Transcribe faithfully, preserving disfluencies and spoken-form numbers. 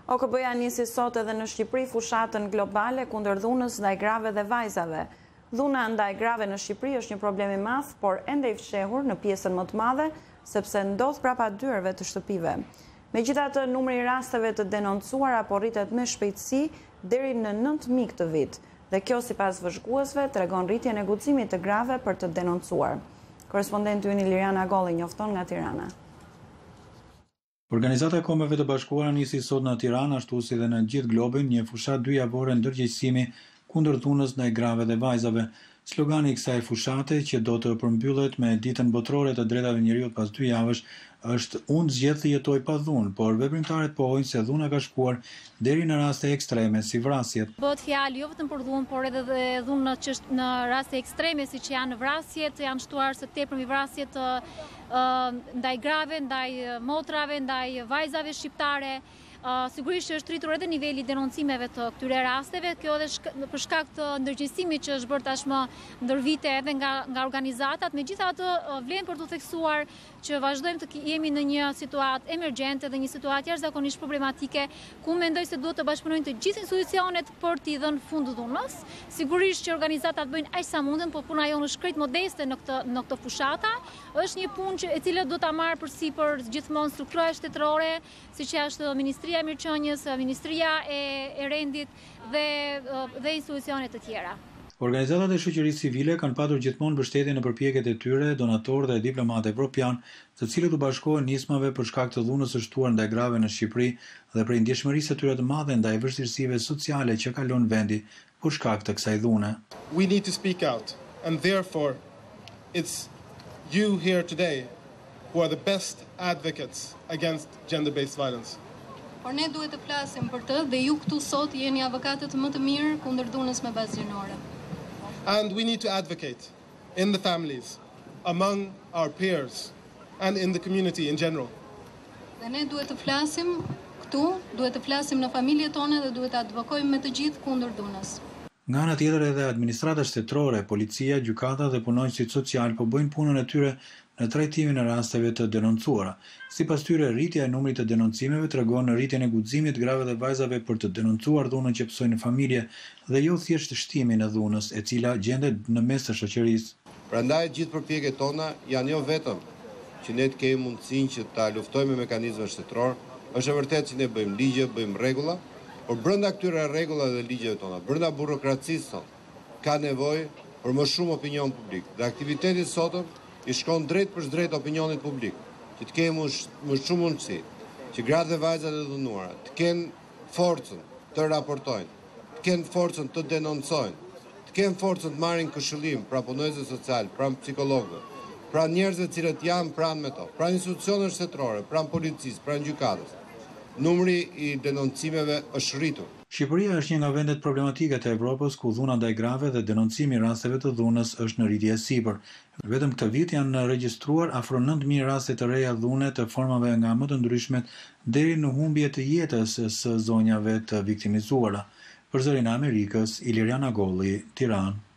O K B-ja nisi sot edhe në Shqipëri fushatën globale kundër dhunës ndaj grave dhe vajzave. Dhuna ndaj grave në Shqipëri është një problem i madh, por ende i fshehur në pjesën më të madhe, sepse ndodh prapa dyerve të shtëpive. Megjithatë, numri i rasteve të denoncuara po rritet me shpejtësi deri në nëntë mijë këtë vit, dhe kjo sipas vëzhguesve tregon rritjen e guximit të grave për të denoncuar. Korrespondenti ynë Iliriana Golli njofton nga Tirana. Organizata e Kombeve të Bashkuara nisi sot në Tiranë, ashtu si dhe në gjithë globin, një fushatë dyjavore ndërgjegjësimi kundër dhunës ndaj grave dhe vajzave. Slogani i kësaj fushate, që do të përmbyllet me ditën botërore të drejtave njeriut pas dy javësh, është unë zgjedh të jetoj pa dhunë, por veprimtarët pohojnë se dhuna ka shkuar deri në raste ekstreme si vrasjet. Bëhet fjalë jo vetëm për dhunë, por edhe dhe dhunë në, në raste ekstreme siç janë vrasjet, janë shtuar së tepërmi vrasjet uh, ndaj grave, ndaj motrave, ndaj vajzave shqiptare. Uh, sigurisht që është rritur edhe niveli i denoncimeve të këtyre rasteve, kjo edhe shka, për shkak të ndërgjegjësimit që është bërë tashmë ndër vite edhe nga, nga organizatat. Megjithatë, uh, vlen për të theksuar që vazhdojmë të jemi në një situatë emergjente dhe një situatë jashtëzakonisht problematike, ku mendoj se duhet të bashkëpunojnë të gjithë institucionet për t'i dhënë fund dhunës. Sigurisht që organizatat bëjnë aq sa mundin, por puna jonë është krejt modeste në këtë në këtë fushata. Është një punë që e cila do ta marrë përsipër gjithmonë struktura shtetërore, siç është Ministria e Mirëqenies, Ministria e, e Rendit dhe dhe institucionet të tjera. Organizatat e shoqërisë civile kanë patur gjithmonë mbështetje në përpjekjet e tyre, donatorë dhe diplomatë evropian, të cilët u bashkohen nismave për shkak të dhunës së shtuar ndaj grave në Shqipëri dhe për ndjeshmërisë së tyre të madhe ndaj vështirësive sociale që kalon vendi për shkak të kësaj dhune. We need to speak out, and therefore it's you here today who are the best advocates against gender-based violence. Por ne duhet të flasim për të dhe ju këtu sot jeni avokatët më të mirë kundër dhunës me bazë gjinore. And we need to advocate in the families, among our peers, and in the community in general. Dhe ne duhet të flasim këtu, duhet të flasim në familjet tona dhe duhet të advokojmë me të gjithë kundër dhunës. Nga ana tjetër edhe administrata shtetërore, policia, gjykata dhe punonjësit social po bëjnë punën e tyre në trajtimin e rasteve të denoncuara. Sipas tyre, rritja e numrit të denoncimeve tregon në rritjen e guximit grave dhe vajzave për të denoncuar dhunën që pësojnë në familje dhe jo thjesht shtimin e dhunës, e cila gjendet në mes të shoqërisë. Prandaj gjithë përpjekjet tona janë jo vetëm që ne të kemi mundësinë që ta luftojmë me mekanizma shtetëror, është e vërtetë që ne bëjmë ligje, bëjmë rregulla, por brenda këtyre rregullave dhe ligjeve tona, brenda burokracisë tonë, ka nevojë për më shumë opinion publik. Dhe aktiviteti sotëm i shkon drejt për drejt opinionit publik, që të kemi më shumë mundësi, që gratë dhe vajzat e dhunuara të kenë forcën të raportojnë, të kenë forcën të denoncojnë, të kenë forcën të marrin këshillim pra punonjësve social, pra psikologëve, pra njerëzve të cilët janë pranë me to, pra institucionet shtetërore, pra policisë, pra gjykatës. Numri i denoncimeve është rritur. Shqipëria është një nga vendet problematike të Evropës ku dhuna ndaj grave dhe denoncimi i rasteve të dhunës është në rritje sipër. Vetëm këtë vit janë regjistruar afro nëntë mijë raste të reja dhune të formave nga më të ndryshmet deri në humbje të jetës së zonjave të viktimizuara. Për Zërin e Amerikës, Iliriana Golli, Tiranë.